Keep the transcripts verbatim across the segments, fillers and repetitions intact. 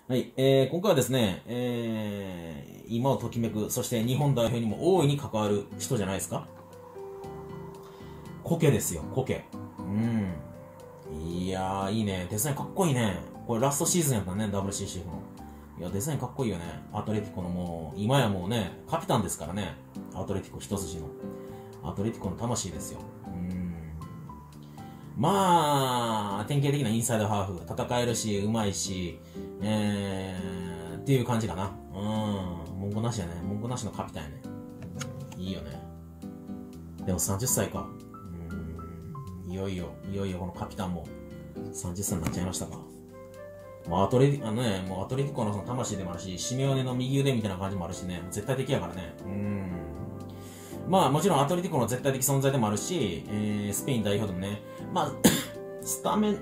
はい、えー、今回はですね、えー、今をときめく、そして日本代表にも大いに関わる人じゃないですか。コケですよ、コケ。うん。いやー、いいね。デザインかっこいいね。これラストシーズンやったね、ダブリューシーシー の。いや、デザインかっこいいよね。アトレティコのもう、今やもうね、カピタンですからね。アトレティコ一筋の。アトレティコの魂ですよ。うん。まあ、典型的なインサイドハーフ。戦えるし、うまいし、えー、っていう感じかな。うん。文句なしやね。文句なしのカピタンやね。いいよね。でもさんじゅっさいか。うん。いよいよ、いよいよこのカピタンもさんじゅっさいになっちゃいましたか。まあ、アトレティ、あのね、もうアトレティコのその魂でもあるし、シメオネの右腕みたいな感じもあるしね、絶対的やからね。うん。まあ、もちろんアトレティコの絶対的存在でもあるし、えー、スペイン代表でもね、まあ、スタメン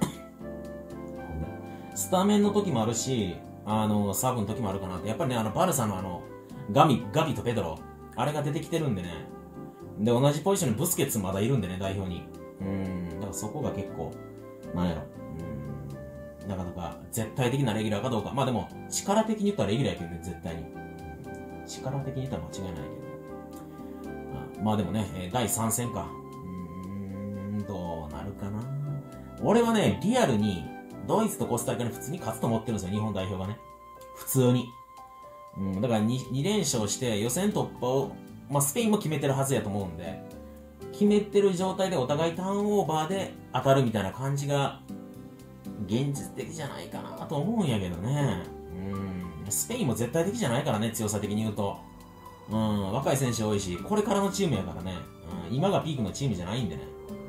スタメンの時もあるし、あの、サブの時もあるかなって。やっぱりね、あの、バルサのあの、ガミ、ガビとペドロ、あれが出てきてるんでね。で、同じポジションにブスケッツまだいるんでね、代表に。うん、だからそこが結構、なんやろ。うん、なかなか絶対的なレギュラーかどうか。まあでも、力的に言ったらレギュラーやけどね、絶対に。力的に言ったら間違いないけど。あまあでもね、だいさん戦か。うーん、どうなるかな。俺はね、リアルに、ドイツとコスタリカに普通に勝つと思ってるんですよ、日本代表がね。普通に。うん、だから 2, 2連勝して予選突破を、まあ、スペインも決めてるはずやと思うんで、決めてる状態でお互いターンオーバーで当たるみたいな感じが、現実的じゃないかなと思うんやけどね。うん、スペインも絶対的じゃないからね、強さ的に言うと。うん、若い選手多いし、これからのチームやからね。うん、今がピークのチームじゃないんでね。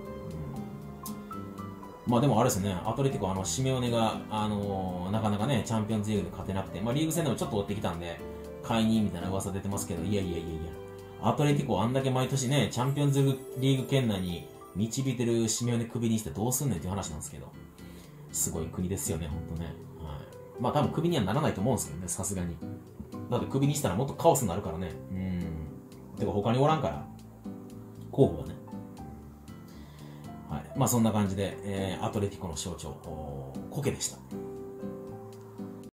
まあでもあれですね、アトレティコ、あの、シメオネが、あのー、なかなかね、チャンピオンズリーグで勝てなくて、まあリーグ戦でもちょっと追ってきたんで、解任みたいな噂出てますけど、いやいやいやいや、アトレティコあんだけ毎年ね、チャンピオンズリーグ圏内に導いてるシメオネクビにしてどうすんねんっていう話なんですけど、すごい国ですよね、ほんとね。はい。まあ多分クビにはならないと思うんですけどね、さすがに。だってクビにしたらもっとカオスになるからね。うん。てか他におらんから、候補がね。はい。まあそんな感じで、えー、アトレティコの象徴、コケでした。